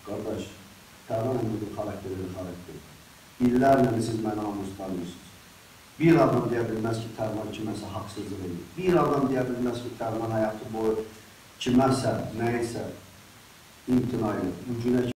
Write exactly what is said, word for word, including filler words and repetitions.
Qardaş, Tərlan Əmrinin xarakterinin xarakteri. İllərlə siz mənə namus tanıyırsınız. Bir adam deyə bilməz ki, Tərlan kiməsə haqsızlıq edir. Bir adam deyə bilməz ki, Tərlan həyatı boyu kiməsə, nəyəsə imtina edir. Bu günə